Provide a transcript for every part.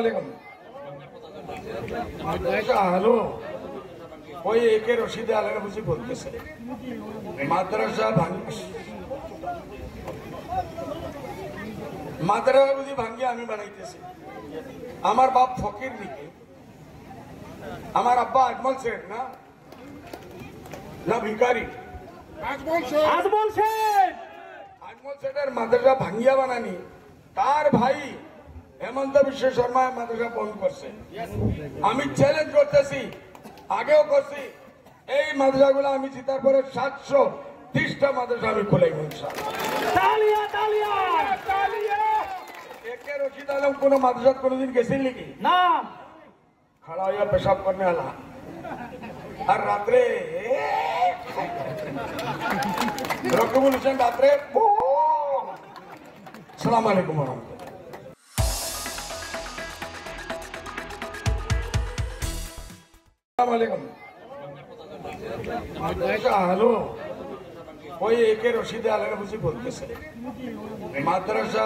Hello, ওই একে রশিদে আলাদা বুঝি বলতেছে মাদ্রাসা বুঝি ভাঙ্গি আমি বানাইতেছি। আমার বাপ ফকির দিকে, আমার আব্বা আজমল শেখ না না ভিকারি। আজমল শেখের মাদ্রাসা ভাঙ্গিয়া বানানি তার ভাই হেমন্ত বিশ্ব শর্মা মাদ্রাসা বন্ধ করছে। আমি চ্যালেঞ্জ করতেছি, আগেও করছি, এই মাদ্রাসাগুলো আমি জিতার পরে 730টা মাদ্রাসা আমি খুলে একে রশিদ আলম কোন মাদ্রাসা কোনদিন গেছিল নাকি? না, খাড়া হইয়া পেশাব করনে আলা। আর রাত্রে রকিবুল হোসেন রাত্রে সালাম আলাইকুম হ্যালো, ওই একে রশিদে আলাদা বুঝি বলতেছে মাদ্রাসা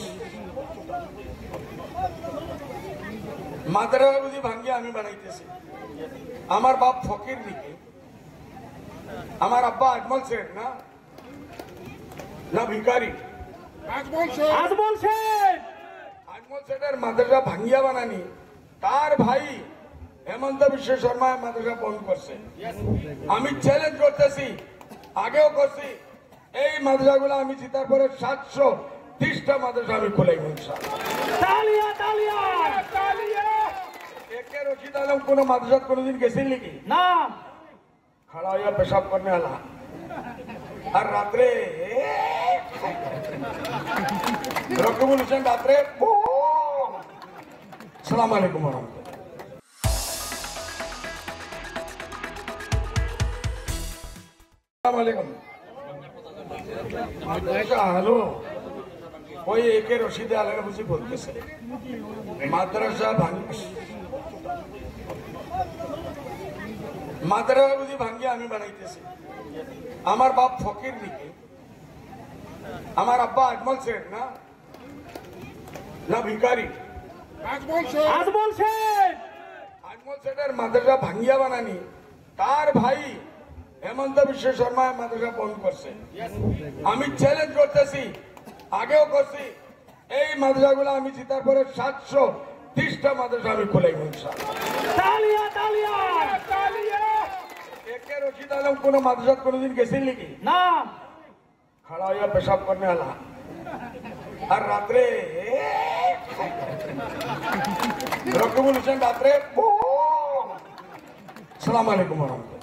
বুঝি ভাঙ্গি আমি বানাইতেছি। আমার বাপ ফকির দিকে, আমার আব্বা আজমল শেখ না না ভিকারি। আজমল শেখের মাদ্রাসা ভাঙ্গিয়া বানানি তার ভাই হেমন্ত বিশ্ব শর্মা মাদ্রাসা বন্ধ করছে। আমি চ্যালেঞ্জ করতেছি, আগেও করছি, এই মাদ্রাসাগুলো আমি জিতার পরে 730টা মাদ্রাসা আমি খুলে একে রশিদ আলম কোন মাদ্রাসা কোনদিন গেছিল নাকি? না, খাড়া হইয়া পেশাব করনে আলা। আর রাত্রে রকিবুল হোসেন রাত্রে সালাম আলাইকুম হ্যালো, ওই একে রশিদে আলাদা বুঝি বলতেছে মাদ্রাসা বুঝি ভাঙ্গি আমি বানাইতেছি। আমার বাপ ফকির দিকে, আমার আব্বা আজমল শেখ না না ভিকারি। আজমল শেখের মাদ্রাসা ভাঙ্গিয়া বানানি তার ভাই হেমন্ত বিশ্ব শর্মা মাদ্রাসা বন্ধ করছে। আমি চ্যালেঞ্জ করতেছি, আগেও করছি, এই মাদ্রাসাগুলো আমি জিতার পরে 730টা মাদ্রাসা আমি খুলে একে রশিদ আলম কোন মাদ্রাসা কোনদিন গেছিল নাকি? না, খাড়া হইয়া পেশাব করনে আলা। আর রাত্রে রকিবুল হোসেন রাত্রে সালাম আলাইকুম।